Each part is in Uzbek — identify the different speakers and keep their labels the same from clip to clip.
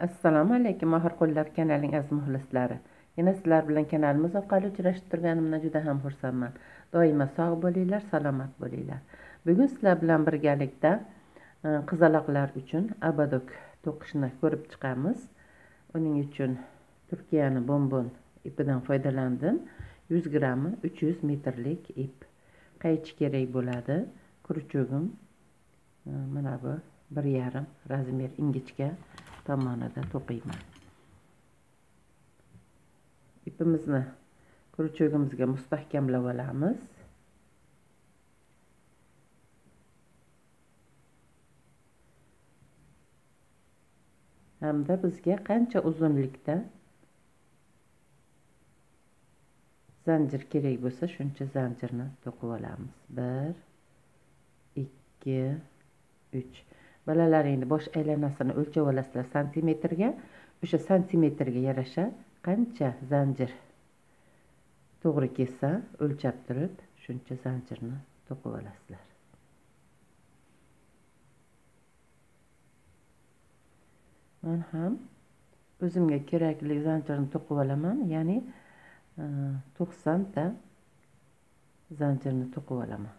Speaker 1: Assalomu alaykum mahir qo'llar kanalining aziz muxlislari. Yana sizlar bilan kanalimiz orqali uchrashib turganimdan juda ham xursandman. Doimo sog' bo'linglar, salomat bo'linglar. Bugun sizlar bilan birgalikda qizaloqlar uchun abadok to'qishni ko'rib chiqamiz. Uning uchun Turkiyani bonbon ipidan foydalandim. 100 grammi 300 metrlik ip. Qaychi kerak bo'ladi. Kurchugim mana bu 1,5 razmer ingichka tomonida to'qiyman. İpimizni kurchugimizga mustahkamlab olamiz. Hamda bizga qancha uzunlikda zanjir kerak bo'lsa, shuncha zanjirni to'qib olamiz. 1 2 3. Balalaringni bosh aylanasini o'lchab olasizlar santimetrga. O'sha santimetrga yarasha qancha zanjir to'g'ri kelsa, o'lchab turib, shuncha zanjirni to'qib olasizlar. Men ham o'zimga kerakli zanjirni to'qib olaman, ya'ni 90 ta zanjirni to'qib olaman.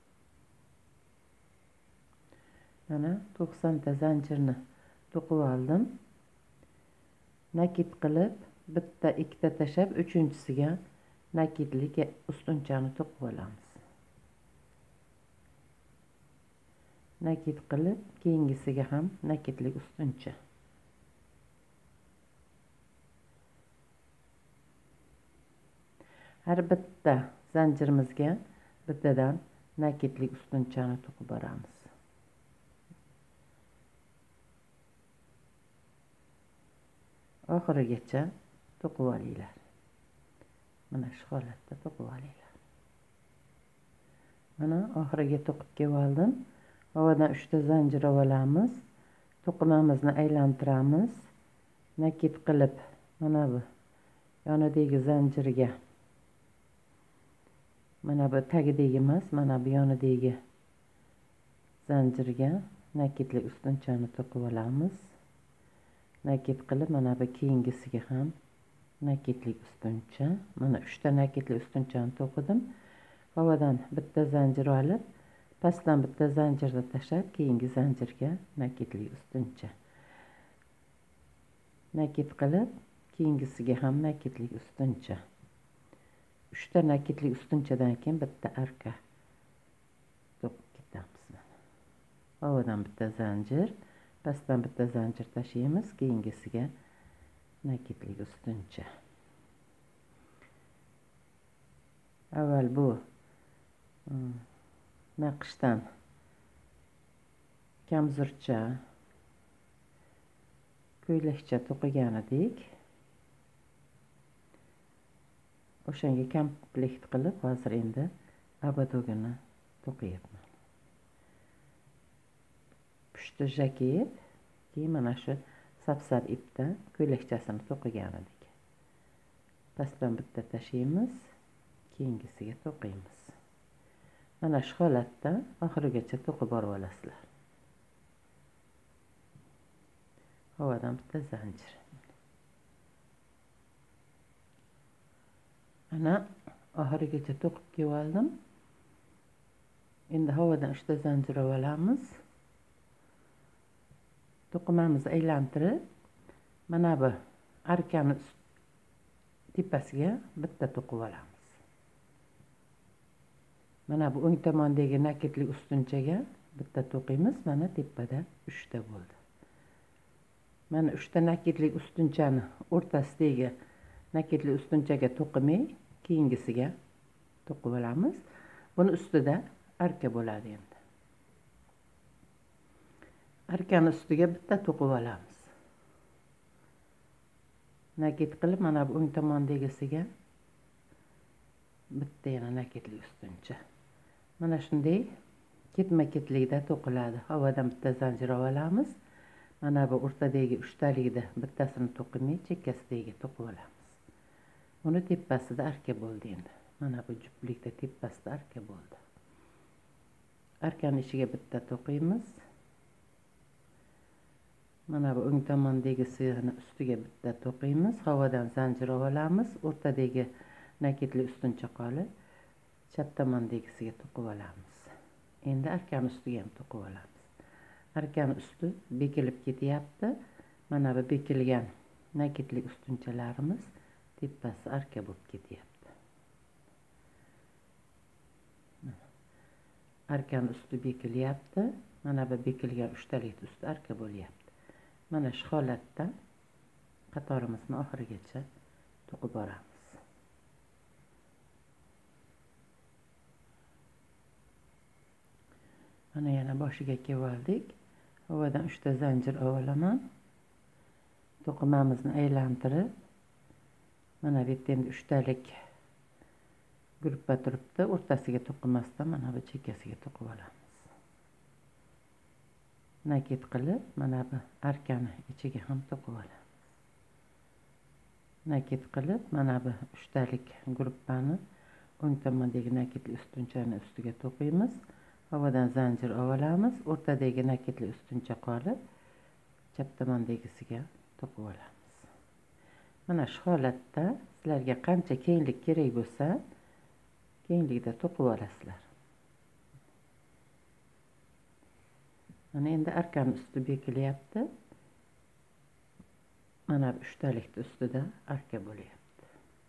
Speaker 1: Mana 90 ta zanjirni to'qib oldim. Nakit qilib bitta ikkita tashab, uchinchisiga nakitlik ustunchani to'qib olamiz. Nakit qilib keyingisiga ham nakitlik ustuncha. Har bitta zanjirimizga bittadan nakitlik ustunchani to'qib boramiz. Oxirigacha to'qib olinglar. Mana shu holatda to'qib olinglar. Mana oxiriga to'qib kelib oldim. Havodan 3 ta zanjir olamiz. To'qimamizni aylantiramiz. Nakit qilib mana bu yonidagi zanjirga, mana bu tagidagi emas, mana bu yonidagi zanjirga nakitlik ustunchani to'qib olamiz. Nakit qilib mana bu keyingisiga ham nakitlik ustuncha. Mana 3 ta nakitlik ustunchani to'qidim. Havodan bitta zanjir olib, pastdan bitta zanjirni tashab, keyingi zanjirga nakitlik ustuncha. Nakit qilib, keyingisiga ham nakitlik ustuncha. 3 ta nakitlik ustunchadan keyin bitta arka to'qib ketamiz. Havodan bitta zanjir, pastdan bitta zanjir tashlaymiz, keyingisiga nakitlik ustuncha. Avval bu naqshdan kamzurcha, ko'ylakcha to'qigan edik. O'shanga komplekt qilib, hozir endi abadogini to'qiyapman. Pushti jaket, keyin mana shu sapsar ipda ko'ylakchasini to'qigan edik. Pastdan bitta tashlaymiz, keyingisiga to'qiymiz. Mana shu holatda oxirigacha to'qib borib olasizlar. Havodan bitta zanjir. Mana oxirigacha to'qib kelib oldim. Endi havodan 3 ta zanjir olamiz. To'qimamizni aylantirib, mana bu arkani tepasiga bitta to'qib olamiz. Mana bu o'ng tomondagi nakitlik ustunchaga bitta to'qiymiz. Mana tepada 3 ta bo'ldi. Mana 3 ta nakitlik ustunchani o'rtasidagi nakitlik ustunchaga to'qimay, keyingisiga to'qib olamiz. Buni ustida arka bo'ladi endi. Arkani ustiga bitta to'qib olamiz. Nakit qilib, mana bu o'ng tomondagisiga bitta yana nakitlik ustuncha. Mana shunday ketma-ketlikda to'qiladi. Havodan bitta zanjir olamiz. Mana bu o'rtadagi 3 talikda bittasini to'qimay, chekkasidagi to'qib olamiz. Uni tepasida arka bo'ldi endi. Mana bu juftlikda tepasida arka bo'ldi. Arkani ichiga bitta to'qiymiz. Mana bu o'ng tomondagi sig'ini ustiga bitta to'qiymiz, havodan zanjir olamiz, o'rtadagi nakitli ustuncha qolib chap tomondagisiga to'qib olamiz. Endi arkani ustiga ham to'qib olamiz. Arkani usti bekilib ketyapti. Mana bu bekilgan nakitli ustunchalarimiz tepasi arka bo'lib ketyapti. Arkani usti bekilyapti. Mana bu bekilgan uchtalik usti arka bo'lyapti. Mana shu holatda qatorimizni oxirigacha to'qib boramiz. Mana yana boshiga kelib oldik. Havodan 3 ta zanjir olaman. To'qimamizni aylantirib, mana bu yerda endi 3 talik gruppa turibdi. O'rtasiga to'qimasdan mana bu chekkasiga to'qib olamiz. Nakit qilib, mana bu arkani ichiga ham to'qib olamiz. Nakit qilib, mana bu 3 talik gruppani o'ng tomondagi nakitli ustunchani ustiga to'qiymiz. Havodan zanjir olamiz, o'rtadagi nakitli ustuncha qolib, chap tomondagisiga to'qib olamiz. Mana shu holatda sizlarga qancha kenglik kerak bo'lsa, kenglikda to'qib olasizlar. Mana endi arkani usti bekilyapti. Mana bu 3 talikni ustida arka bo'lyapti.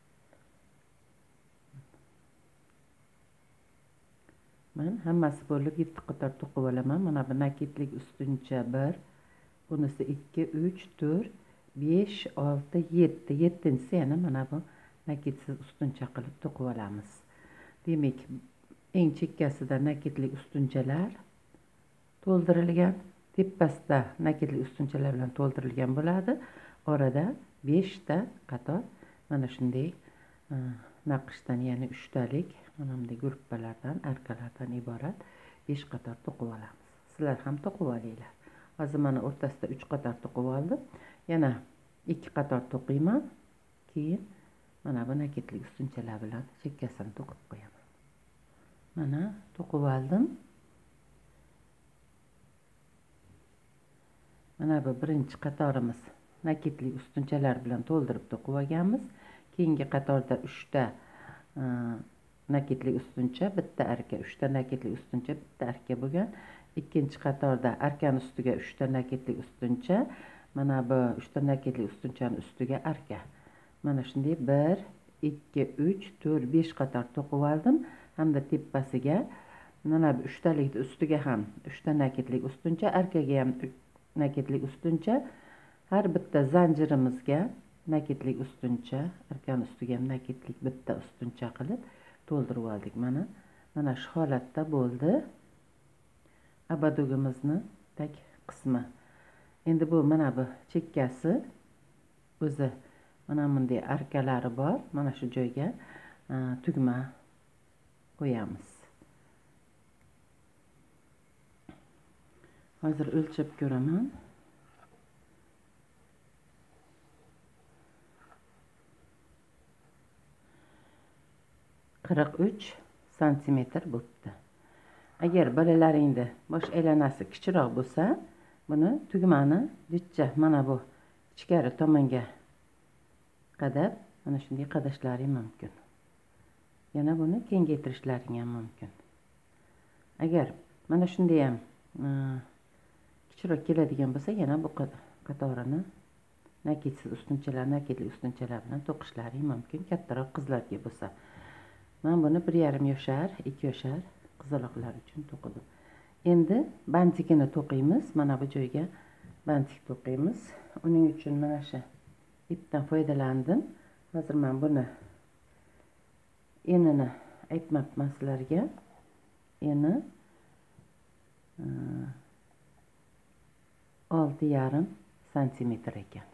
Speaker 1: Men hammasi bo'lib 7 qator to'qib olaman. Mana bu nakitlik ustuncha 1, bunisi 2, 3, 4, 5, 6, 7. 7-si yana mana bu nakitsiz ustuncha qilib to'qib olamiz. Demak, eng chekkasida nakitlik ustunchalar to'ldirilgan, tepasida nakitli ustunchalar bilan to'ldirilgan bo'ladi. Orada 5 ta qator mana shunday naqshdan, ya'ni 3 talik mana bunday gruppalardan, arkalardan iborat 5 qator to'qib olamiz. Sizlar ham to'qib olinglar. Hozir mana o'rtasida 3 qator to'qib oldim. Yana 2 qator to'qiyman. Keyin mana bu nakitli ustunchalar bilan chekkasini to'qib qo'yaman. Mana to'qib oldim. Mana bu birinchi qatorimiz nakitli ustunchalar bilan to'ldirib to'qib olganmiz. Keyingi qatorda 3 ta nakitli ustuncha, bitta arka, 3 ta nakitli ustuncha, bitta arka bo'lgan. Ikkinchi qatorda arkani ustiga 3 ta nakitli ustuncha, mana bu 3 ta nakitli ustunchani ustiga arka. Mana shunday 1, 2, 3, 4, 5 qator to'qib oldim. Hamda tepasiga mana bu 3 talikni ustiga ham 3 ta nakitli ustuncha, arkaga ham nakitli ustuncha, har bitta zanjirimizga nakitlik ustuncha, arkani ustiga ham nakitlik bitta ustuncha qilib to'ldirib oldik. Mana shu holatda bo'ldi abadugimizni tag qismi. Endi bu mana bu chekkasi o'zi mana bunday arkalari bor. Mana shu joyga tugma qo'yamiz. Hozir o'lchab ko'raman. ...43 santimetr bo'pti. Agar bolalaringda bosh aylanasi kichikroq bo'lsa, buni tugmani jichcha mana bu ichkari tomonga qadab, mana shunday qadashlaring mumkin. Yana buni kengaytirishlaring ham mumkin. Agar mana shunday ham kichikroq keladigan bo'lsa, yana bu qatorini nakitsiz ustunchalar, nakitli ustunchalar bilan to'qishlaring mumkin, kattaroq qizlarga bo'lsa. Men buni 1,5 yoshar, 2 yoshar qizaloqlar uchun to'qidim. Endi bantikini to'qiymiz. Mana bu joyga bantik to'qiymiz. Uning uchun mana shu ipdan foydalandim. Hozir men buni enini aytmabman sizlarga. Eni 6,5 santimetr ekan.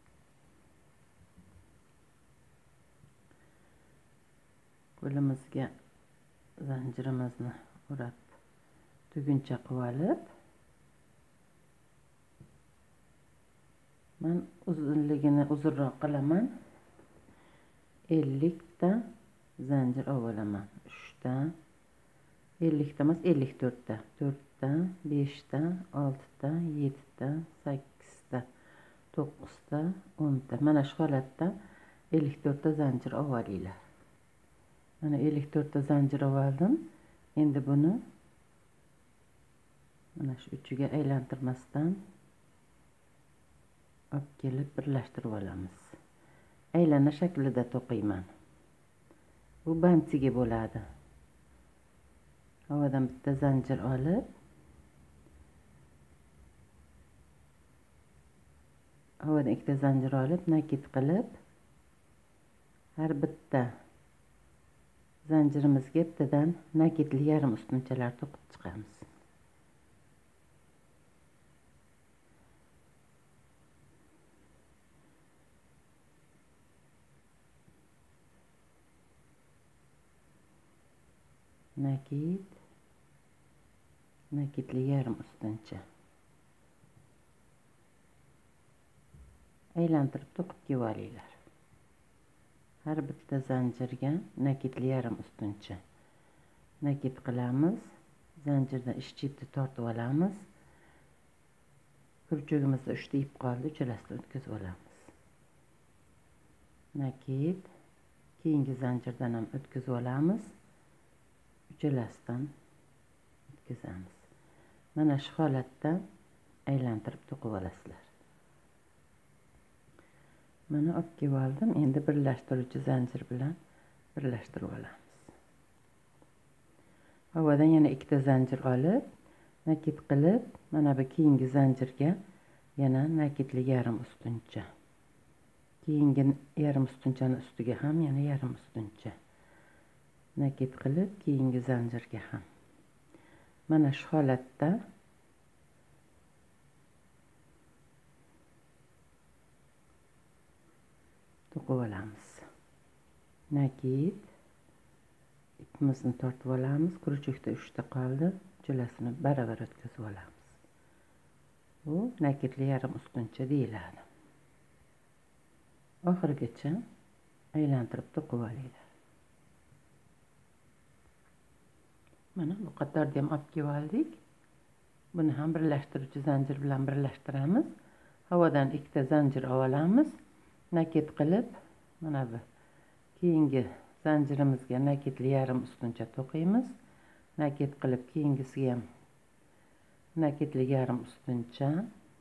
Speaker 1: Qo'limizga zanjirimizni o'rab tuguncha qilib olib, men uzunligini uzunroq qilaman. 50 ta zanjir olaman. 3 ta, 50 ta emas, 54 ta. 4 ta, 5 ta, 6 ta, 7 ta, 8 ta, 9'ta 10'ta. Mana shu holatda 54 ta zanjir olinglar. Mana 54 ta zanjir oldim. Endi buni mana shu uchiga aylantirmasdan olib kelib birlashtirib olamiz. Aylana shaklida to'qiyman. Bu bantiga bo'ladi. Havadan bitta zanjir olib, havadan ikkita zanjir olib, nakit qilib, har bitta zanjirimizga bittadan nakitli yarim ustunchalar to'qib chiqamiz. Nakitli yarim ustuncha. Aylantirib to'qib kelib olinglar. Har bitta zanjirga nakitli yarim ustuncha. Nakit qilamiz. Zanjirdan ish chipni tortib olamiz. Kurchugimizda 3 ta ip qoldi, uchalasidan o'tkazib olamiz. Nakit, keyingi zanjirdan ham o'tkazib olamiz. Uchalasidan o'tkazamiz. Mana shu holatda aylantirib to'qib olasizlar. Mana olib kelib oldim. Endi birlashtiruvchi zanjir bilan birlashtirib olamiz. Havadan yana ikkita zanjir olib, nakit qilib, mana bu keyingi zanjirga yana nakitli yarim ustuncha. Keyingi yarim ustunchani ustiga ham yana yarim ustuncha. Nakit qilib, keyingi zanjirga ham. Mana shu holatda to'qib olamiz. Nakit, ipimizni tortib olamiz. Kurchukda 3 ta qoldi. Uchalasini baravar o'tkazib olamiz. Bu nakitli yarim ustuncha deyiladi. Oxirigacha aylantirib to'qib olinglar. Mana bu qatorda ham olib kelib oldik. Buni ham birlashtiruvchi zanjir bilan birlashtiramiz. Havadan ikkita zanjir olamiz. Nakit qilib, mana bu keyingi zanjirimizga nakitli yarim ustuncha to'qiymiz. Nakit qilib, keyingisiga ham nakitli yarim ustuncha.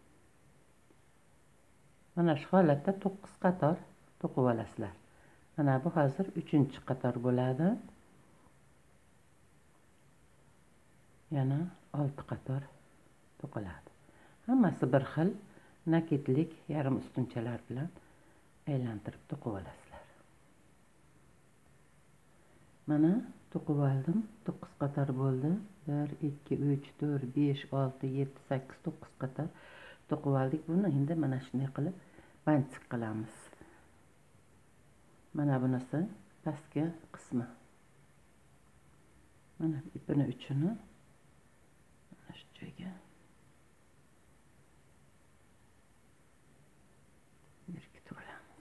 Speaker 1: Mana shu holatda 9 qator to'qib olasizlar. Mana bu hozir 3-qator bo'ladi. Yana 6 qator to'qiladi. Hammasi bir xil nakitlik yarim ustunchalar bilan aylantirib to'qib olasizlar. Mana to'qib oldim. 9 qator bo'ldi. 1 2 3 4 5 6 7 8 9 qator to'qib oldik. Buni endi mana shunday qilib bantik qilamiz. Mana bunisi pastki qismi. Mana ipini uchini mana shu joyga berkitib olamiz.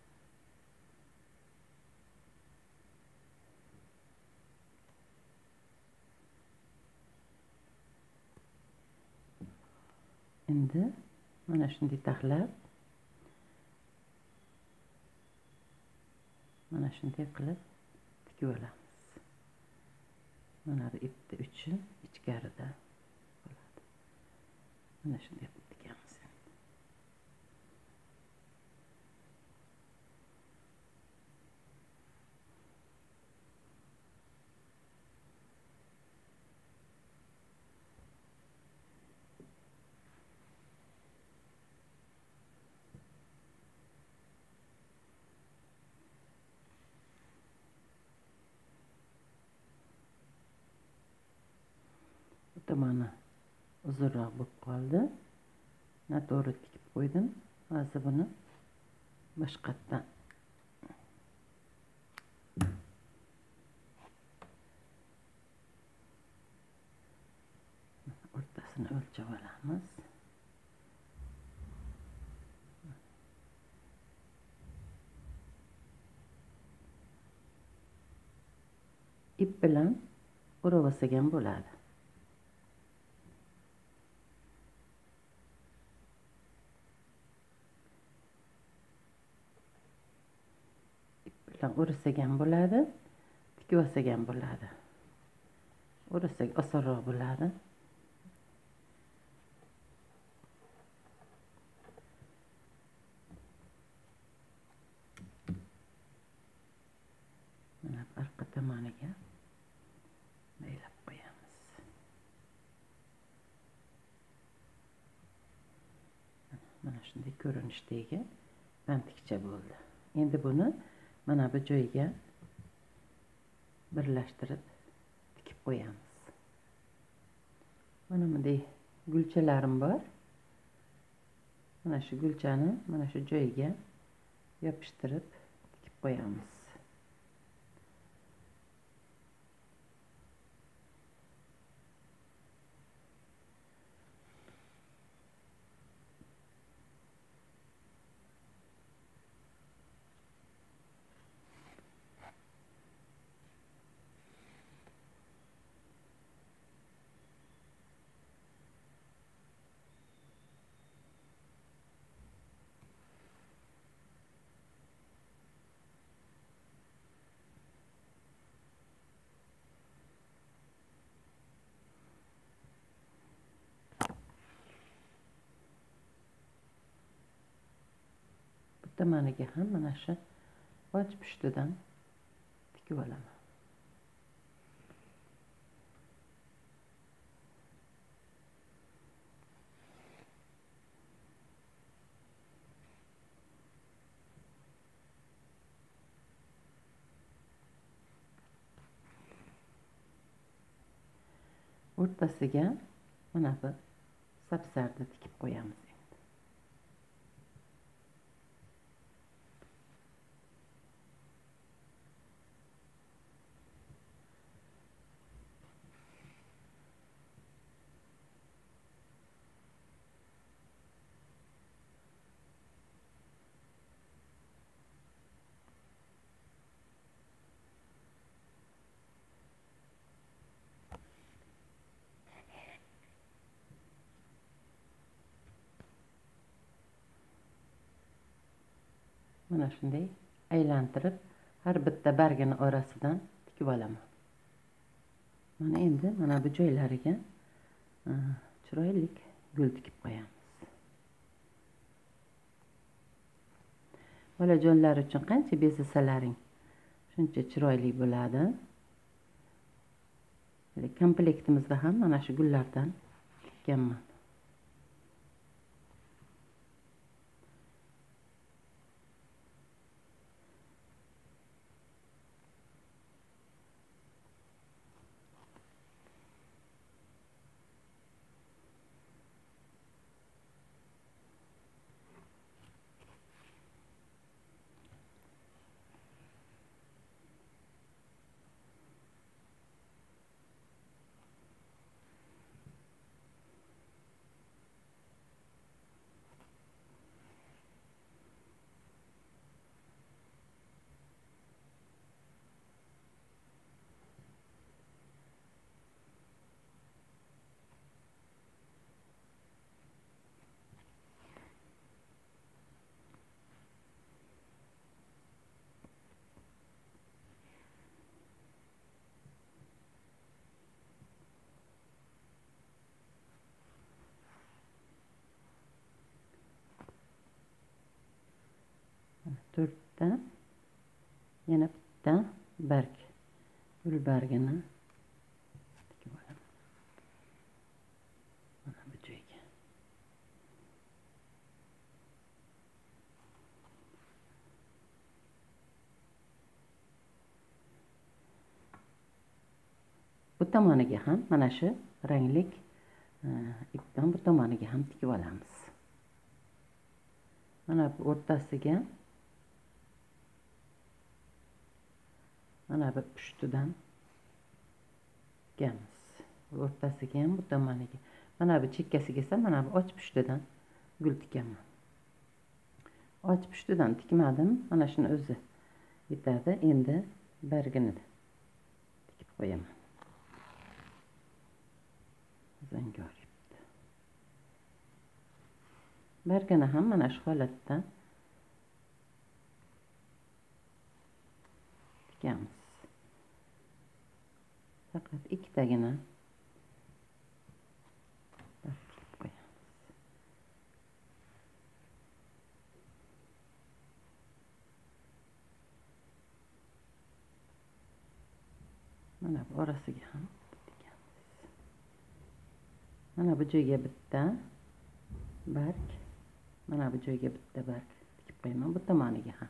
Speaker 1: Endi mana shunday taxlab, mana shunday qilib tikib olamiz. Mana bu ipni uchi ichkarida bo'ladi. Mana shunday qilib tikamiz. Tomoni uzunroq bo'lib qoldi. Noto'g'ri tikib qo'ydim. Hozir buni boshqatdan o'rtasini o'lchab olamiz. Ip bilan o'rab olsak ham bo'ladi. ortadan o'rasak ham bo'ladi, tikib olsak ham bo'ladi. O'rasak osonroq bo'ladi. Mana arqa tomoniga maylab qo'yamiz. Mana shunday ko'rinishdagi bantikcha bo'ldi. Endi buni mana bu joyiga birlashtirib tikib qo'yamiz. Mana bunday gulchalarim bor. Mana shu gulchani mana shu joyiga yopishtirib tikib qo'yamiz. Tomoniga ham mana shu och pushtidan tikib olaman. O'rtasiga mana bu sapsarni tikib qo'yamiz. Mana shunday aylantirib har bitta bargini orasidan tikib olaman. Mana endi mana bu joylariga chiroyli gul tikib qo'yamiz. Bolajonlar uchun qancha bezasalaring shuncha chiroyli bo'ladi. Komplektimizda ham mana shu gullardan tikkanman. To'rtta yana bitta barg, gul bargini tikib olaman. Mana bu joyga. Bu tomoniga ham mana shu ranglik ipdan bu tomoniga ham tikib olamiz. Mana bu o'rtasiga mana bu pushtidan tikamiz. O'rtasiga ham bu tomoniga. Mana bu chekkasiga esa mana bu och pushtidan gul tikaman. Och pushtidan tikmadim. Mana shuni o'zi yetadi. Endi bargini tikib qo'yaman. Zangor ipni. Bargini ham mana shu holatda tikamiz. Faqat ikkitagina tikib qo'yamiz. Mana bu orasiga ham tikamiz. Mana bu joyga bitta barg, mana bu joyga bitta barg tikib qo'yaman, bu tomoniga ham.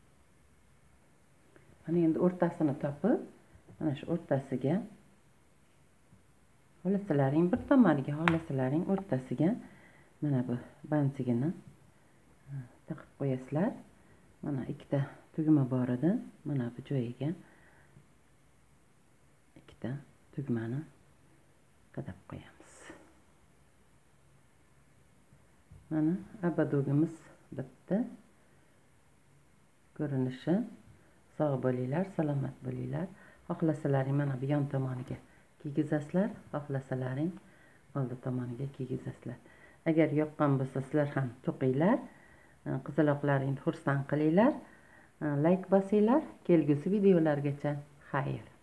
Speaker 1: Mana endi o'rtasini topib, mana shu o'rtasiga xohlasalaring bir tomoniga, xohlasalaring o'rtasiga mana bu bantigini taqib qo'yasizlar. Mana ikkita tugma bor edi. Mana bu joyiga ikkita tugmani qadab qo'yamiz. Mana abadogimiz bitdi. Ko'rinishi sog' bo'linglar, salomat bo'linglar. Xohlasalaring mana bu yon tomoniga kiygizasizlar, xohlasalaring oldi tomoniga kiygizasizlar. Agar yoqqan bo'lsa, sizlar ham to'qinglar. Qizaloqlaringni xursand qilinglar. Like bosinglar. Kelgusi videolargacha xayr.